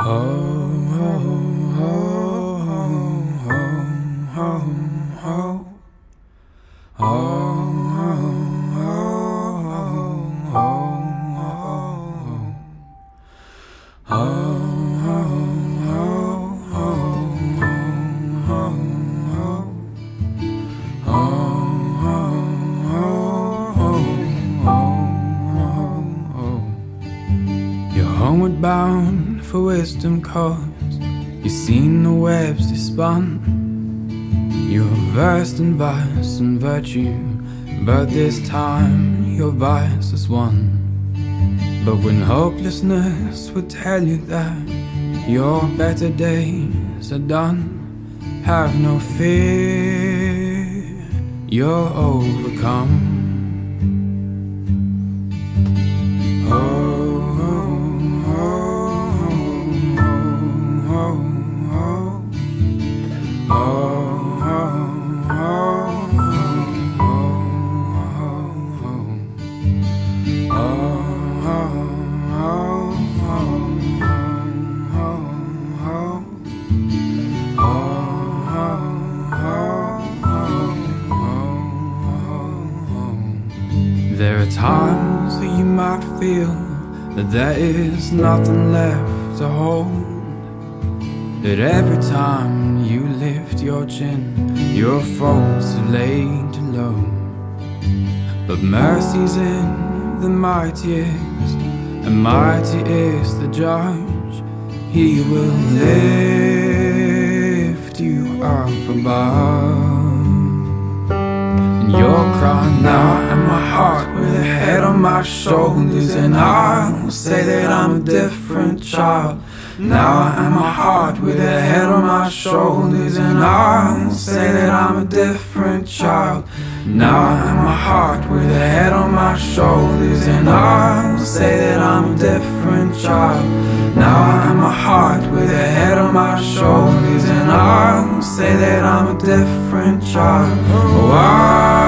Homeward bound for wisdom cause you've seen the webs they spun. You're versed in vice and virtue, but this time your vice is won. But when hopelessness would tell you that your better days are done, have no fear, you're overcome. There are times that you might feel that there is nothing left to hold, that every time you lift your chin, your faults are laid low. But mercy's in the mightiest, and mighty is the judge. He will lift you up above. You're crying out in my heart with a head on my shoulders, and I will say that I'm a different child. Now I am a heart with a head on my shoulders, and I will say that I'm a different child. Now I am a heart with a head on my shoulders, and I will say that I'm a different child. Now I am a heart with a head on my shoulders, and I will say that I'm a different child. Oh,